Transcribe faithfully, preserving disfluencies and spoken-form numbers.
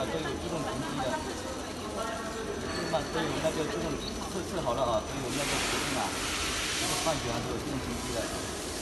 啊，都有自动停机的，慢都有那个自动测试好了啊，都有那个指令啊，这个换血啊都有自动停机的。